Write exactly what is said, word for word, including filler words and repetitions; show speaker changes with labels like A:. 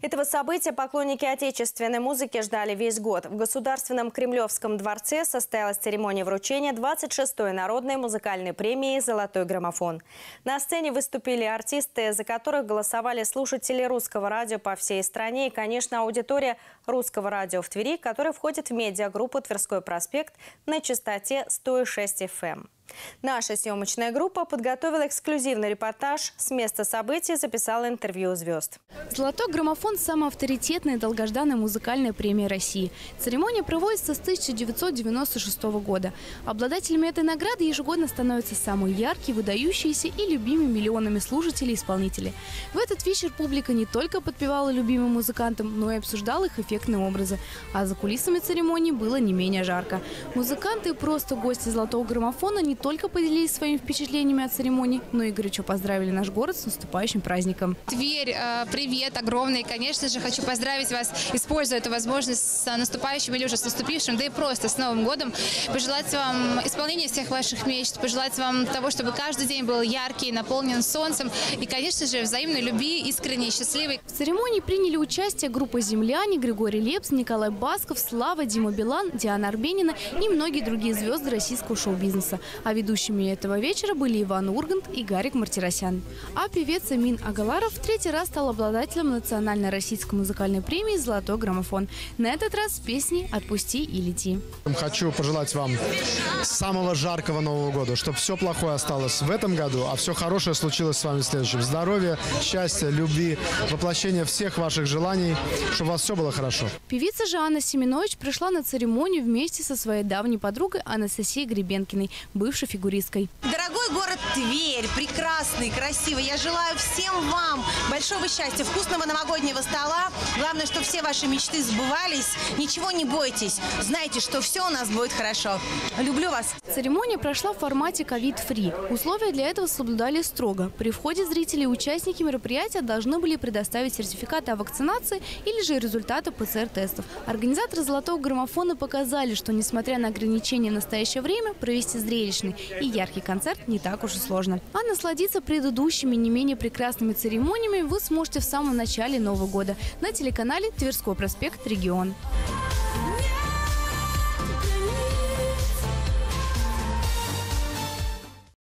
A: Этого события поклонники отечественной музыки ждали весь год. В Государственном Кремлевском дворце состоялась церемония вручения двадцать шестой народной музыкальной премии «Золотой граммофон». На сцене выступили артисты, за которых голосовали слушатели русского радио по всей стране и, конечно, аудитория русского радио в Твери, которая входит в медиагруппу «Тверской проспект» на частоте сто и шесть эф эм. Наша съемочная группа подготовила эксклюзивный репортаж. С места событий записала интервью звезд.
B: «Золотой граммофон» – самая авторитетная и долгожданная музыкальная премия России. Церемония проводится с тысяча девятьсот девяносто шестого года. Обладателями этой награды ежегодно становятся самые яркие, выдающиеся и любимые миллионами слушателей и исполнителей. В этот вечер публика не только подпевала любимым музыкантам, но и обсуждала их эффектные образы. А за кулисами церемонии было не менее жарко. Музыканты и просто гости «Золотого граммофона» не только поделились своими впечатлениями от церемонии, но и горячо поздравили наш город с наступающим праздником.
C: Тверь, привет огромный. Конечно же, хочу поздравить вас, используя эту возможность с наступающим или уже с наступившим, да и просто с Новым годом. Пожелать вам исполнения всех ваших мечт, пожелать вам того, чтобы каждый день был яркий, наполнен солнцем и, конечно же, взаимной любви, искренней, счастливой.
B: В церемонии приняли участие группа «Земляне», Григорий Лепс, Николай Басков, Слава, Дима Билан, Диана Арбенина и многие другие звезды российского шоу-бизнеса. А ведущими этого вечера были Иван Ургант и Гарик Мартиросян. А певец Амин Агаларов в третий раз стал обладателем национальной российской музыкальной премии «Золотой граммофон». На этот раз с песней «Отпусти и лети».
D: Хочу пожелать вам самого жаркого Нового года, чтобы все плохое осталось в этом году, а все хорошее случилось с вами в следующем. Здоровья, счастья, любви, воплощения всех ваших желаний, чтобы у вас все было хорошо.
B: Певица же Анна Семенович пришла на церемонию вместе со своей давней подругой Анастасией Гребенкиной, бывшей фигуристкой.
E: Дорогой город Тверь, прекрасный, красивый. Я желаю всем вам большого счастья, вкусного новогоднего стола. Главное, чтобы все ваши мечты сбывались. Ничего не бойтесь. Знайте, что все у нас будет хорошо. Люблю вас.
B: Церемония прошла в формате ковид-фри. Условия для этого соблюдали строго. При входе зрители и участники мероприятия должны были предоставить сертификаты о вакцинации или же результаты пэ цэ эр тестов. Организаторы «Золотого граммофона» показали, что, несмотря на ограничения в настоящее время, провести зрелищный и яркий концерт не так уж и сложно. А насладиться предыдущими не менее прекрасными церемониями вы сможете в самом начале Нового года на телеканале «Тверской проспект. Регион».